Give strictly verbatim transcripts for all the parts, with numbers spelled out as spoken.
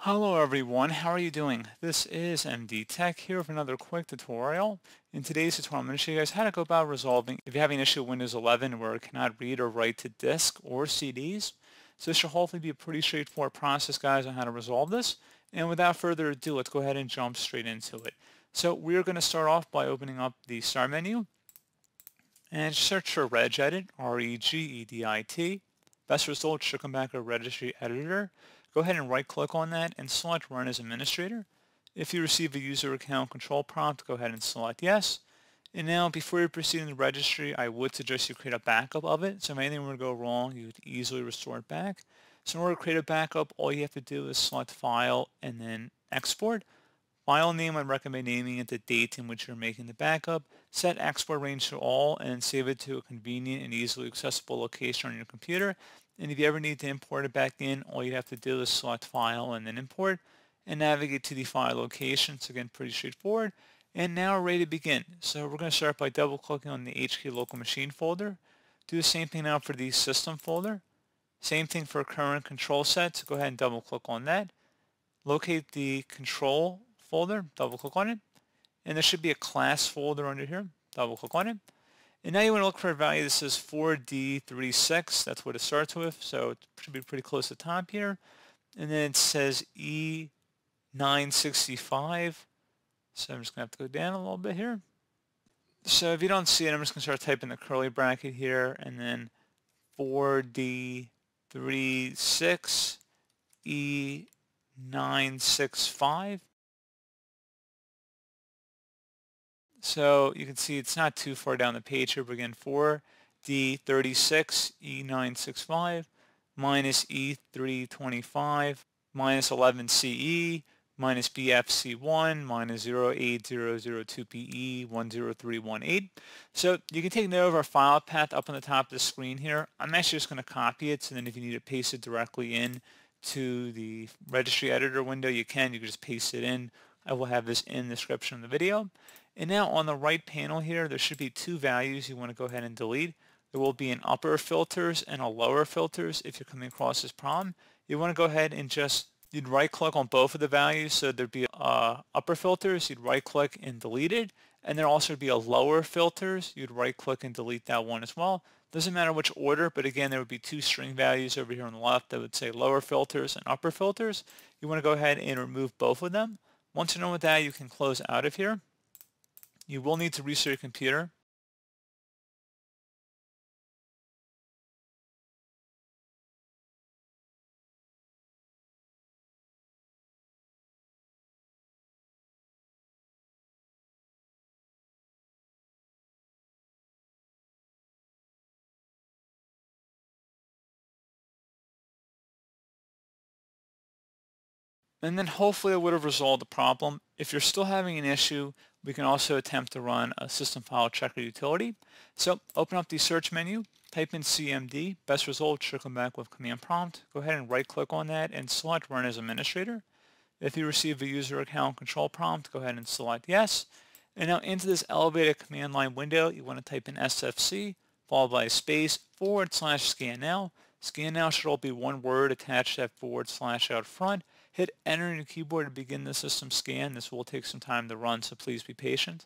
Hello everyone, how are you doing? This is M D Tech here with another quick tutorial. In today's tutorial, I'm going to show you guys how to go about resolving if you're having an issue with Windows eleven where it cannot read or write to disk or C Ds. So this should hopefully be a pretty straightforward process, guys, on how to resolve this. And without further ado, let's go ahead and jump straight into it. So we're going to start off by opening up the Start menu and search for Regedit, R E G E D I T. Best result should come back a registry editor. Go ahead and right click on that and select Run as Administrator. If you receive a user account control prompt, go ahead and select Yes. And now before you proceed in the registry, I would suggest you create a backup of it. So if anything were to go wrong, you would easily restore it back. So in order to create a backup, all you have to do is select File and then Export. File name, I'd recommend naming it the date in which you're making the backup. Set export range to all and save it to a convenient and easily accessible location on your computer. And if you ever need to import it back in, all you have to do is select File and then Import and navigate to the file location. So again, pretty straightforward. And now we're ready to begin. So we're going to start by double clicking on the H K local machine folder. Do the same thing now for the system folder. Same thing for current control set. So go ahead and double click on that. Locate the control folder, double click on it. And there should be a class folder under here. Double click on it. And now you want to look for a value that says four D thirty-six. That's what it starts with. So it should be pretty close to the top here. And then it says E nine sixty-five. So I'm just going to have to go down a little bit here. So if you don't see it, I'm just going to start typing the curly bracket here. And then four D thirty-six E nine sixty-five. So you can see it's not too far down the page here, but again, four D thirty-six E nine sixty-five minus E three twenty-five minus eleven C E minus B F C one minus zero eight zero zero two P E one zero three one eight. So you can take note of our file path up on the top of the screen here. I'm actually just going to copy it, so then if you need to paste it directly in to the registry editor window, you can. You can just paste it in. I will have this in the description of the video. And now on the right panel here, there should be two values you want to go ahead and delete. There will be an upper filters and a lower filters if you're coming across this problem. You want to go ahead and just, you'd right click on both of the values. So there'd be uh, upper filters, you'd right click and delete it. And there also would be a lower filters, you'd right click and delete that one as well. Doesn't matter which order, but again, there would be two string values over here on the left that would say lower filters and upper filters. You want to go ahead and remove both of them. Once you're done with that, you can close out of here. You will need to restart your computer. And then hopefully it would have resolved the problem. If you're still having an issue, we can also attempt to run a system file checker utility. So open up the search menu, type in C M D, best result should come back with command prompt. Go ahead and right click on that and select Run as Administrator. If you receive a user account control prompt, go ahead and select Yes. And now into this elevated command line window, you want to type in S F C, followed by a space, forward slash scan now. Scan now should all be one word attached to that forward slash out front. Hit enter on your keyboard to begin the system scan. This will take some time to run, so please be patient.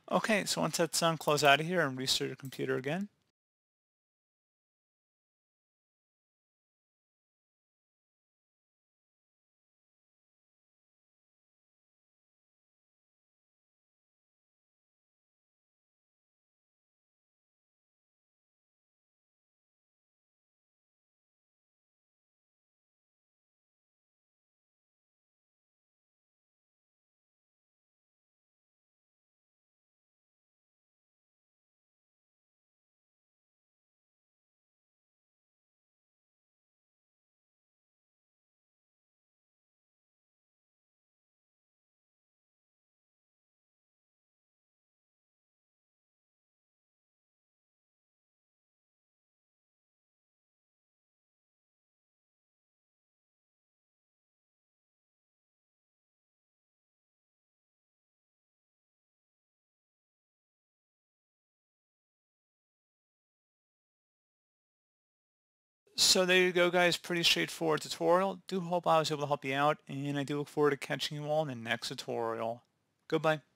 Okay, so once that's done, close out of here and restart your computer again. So there you go, guys. Pretty straightforward tutorial. Do hope I was able to help you out, and I do look forward to catching you all in the next tutorial. Goodbye.